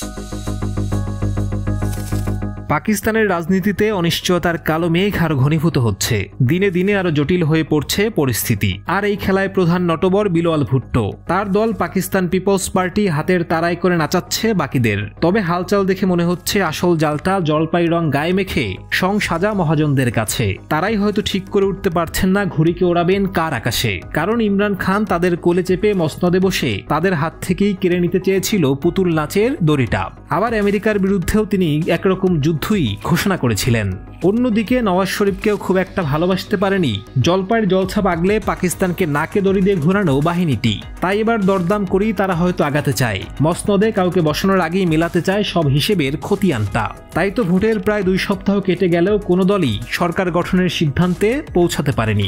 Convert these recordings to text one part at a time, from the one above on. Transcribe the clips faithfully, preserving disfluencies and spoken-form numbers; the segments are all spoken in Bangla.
পাকিস্তানের রাজনীতিতে অনিশ্চয়তার কালো মেঘ আরো ঘনীভূত হচ্ছে। দিনে দিনে আরো জটিল হয়ে পড়ছে পরিস্থিতি। আর এই খেলায় প্রধান নটবর বিলাল ভুট্টো। তার দল পাকিস্তান পিপলস পার্টি হাতের তাড়াই করে নাচাচ্ছে বাকিদের। তবে হালচাল দেখে মনে হচ্ছে আসল জালটা জলপাই রং গায়ে মেখে সং সাজা মহাজনদের কাছে। তারাই হয়তো ঠিক করে উঠতে পারছেন না ঘুড়িকে ওড়াবেন কার আকাশে। কারণ ইমরান খান তাদের কোলে চেপে মসনদে বসে তাদের হাত থেকেই কেড়ে নিতে চেয়েছিল পুতুল নাচের দড়িটা। আবার আমেরিকার বিরুদ্ধেও তিনি একরকম যুদ্ধই ঘোষণা করেছিলেন। অন্যদিকে নওয়াজ শরীফকেও খুব একটা ভালোবাসতে পারেনি জলপাইয়ের জলছাপ আগলে পাকিস্তানকে নাকে দড়ি দিয়ে ঘোরানো বাহিনীটি। তাই এবার দরদাম করেই তারা হয়তো আগাতে চায়। মসনদে কাউকে বসানোর আগেই মেলাতে চায় সব হিসেবের খতিয়ানটা। তাই তো ভোটের প্রায় দুই সপ্তাহ কেটে গেলেও কোনো দলই সরকার গঠনের সিদ্ধান্তে পৌঁছাতে পারেনি।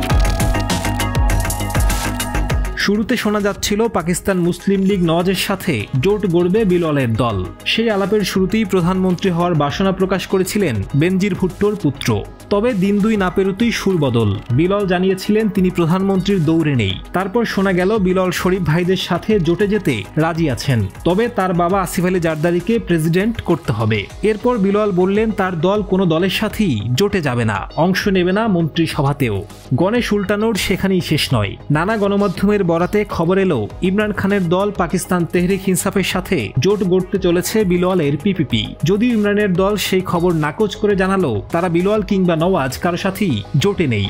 শুরুতে শোনা যাচ্ছিল পাকিস্তান মুসলিম লীগ নওয়াজের সাথে জোট গড়বে বিলালের দল। সেই আলাপের শুরুতেই প্রধানমন্ত্রী হওয়ার বাসনা প্রকাশ করেছিলেন বেনজির ভুট্টোর পুত্র। তবে দিন দুই না পেরোতেই সুর বদল। বিলাল জানিয়েছিলেন তিনি প্রধানমন্ত্রীর দৌড়ে নেই। তারপর শোনা গেল বিলাল শরীফ ভাইদের সাথে জোটে যেতে রাজি আছেন, তবে তার বাবা আসিফ আলী জারদারিকে প্রেসিডেন্ট করতে হবে। এরপর বিলাল বললেন তার দল কোনো দলের সাথেই জোটে যাবে না, অংশ নেবে না মন্ত্রিসভাতেও। গণেশ উল্টানোর সেখানেই শেষ নয়। নানা গণমাধ্যমের বরাতে খবর এলো ইমরান খানের দল পাকিস্তান তেহরিক ইনসাফের সাথে জোট গড়তে চলেছে বিলালের পিপিপি। যদিও ইমরানের দল সেই খবর নাকচ করে জানালো তারা বিলাল কিংবা নওয়াজ কারো সাথেই জোটে নেই।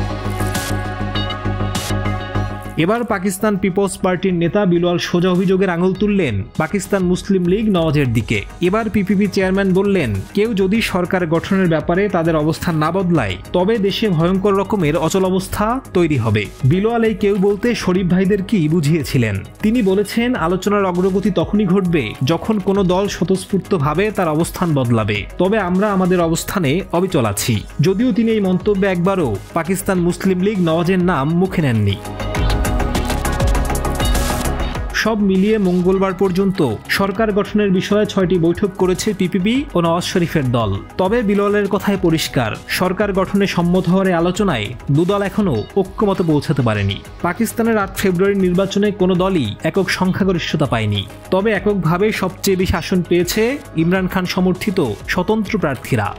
এবার পাকিস্তান পিপলস পার্টির নেতা বিলাল সোজা অভিযোগের আঙুল তুললেন পাকিস্তান মুসলিম লীগ নওয়াজের দিকে। এবার পিপিপি চেয়ারম্যান বললেন কেউ যদি সরকার গঠনের ব্যাপারে তাদের অবস্থান না বদলায় তবে দেশে ভয়ঙ্কর রকমের অচলাবস্থা তৈরি হবে। বিলাল এই কেউ বলতে শরীফ ভাইদের কি বুঝিয়েছিলেন। তিনি বলেছেন আলোচনার অগ্রগতি তখনই ঘটবে যখন কোনো দল স্বতঃস্ফূর্তভাবে তার অবস্থান বদলাবে। তবে আমরা আমাদের অবস্থানে অবিচল আছি। যদিও তিনি এই মন্তব্যে একবারও পাকিস্তান মুসলিম লীগ নওয়াজের নাম মুখে নেননি। সব মিলিয়ে মঙ্গলবার পর্যন্ত সরকার গঠনের বিষয়ে ছয়টি বৈঠক করেছে পিপিপি ও নওয়াজ শরীফের দল। তবে বিলালের কথায় পরিষ্কার, সরকার গঠনে সম্মত হওয়ার আলোচনায় দুদল এখনও ঐক্যমতে পৌঁছাতে পারেনি। পাকিস্তানের আট ফেব্রুয়ারির নির্বাচনে কোনো দলই একক সংখ্যাগরিষ্ঠতা পায়নি। তবে এককভাবে সবচেয়ে বেশি আসন পেয়েছে ইমরান খান সমর্থিত স্বতন্ত্র প্রার্থীরা।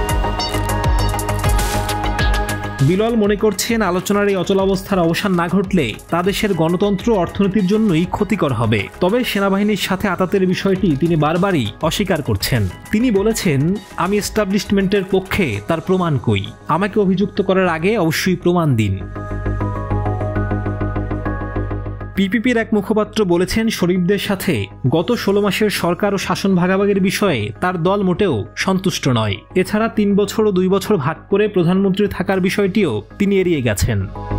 বিলাল মনে করছেন আলোচনার এই অচলাবস্থার অবসান না ঘটলে তা দেশের গণতন্ত্র অর্থনীতির জন্যই ক্ষতিকর হবে। তবে সেনাবাহিনীর সাথে আতাতের বিষয়টি তিনি বারবারই অস্বীকার করছেন। তিনি বলেছেন আমি এস্টাবলিশমেন্টের পক্ষে, তার প্রমাণ কই? আমাকে অভিযুক্ত করার আগে অবশ্যই প্রমাণ দিন। পিপিপির এক মুখপাত্র বলেছেন শরীফদের সাথে গত ষোলো মাসের সরকার ও শাসন ভাগাভাগির বিষয়ে তার দল মোটেও সন্তুষ্ট নয়। এছাড়া তিন বছর ও দুই বছর ভাগ করে প্রধানমন্ত্রী থাকার বিষয়টিও তিনি এড়িয়ে গেছেন।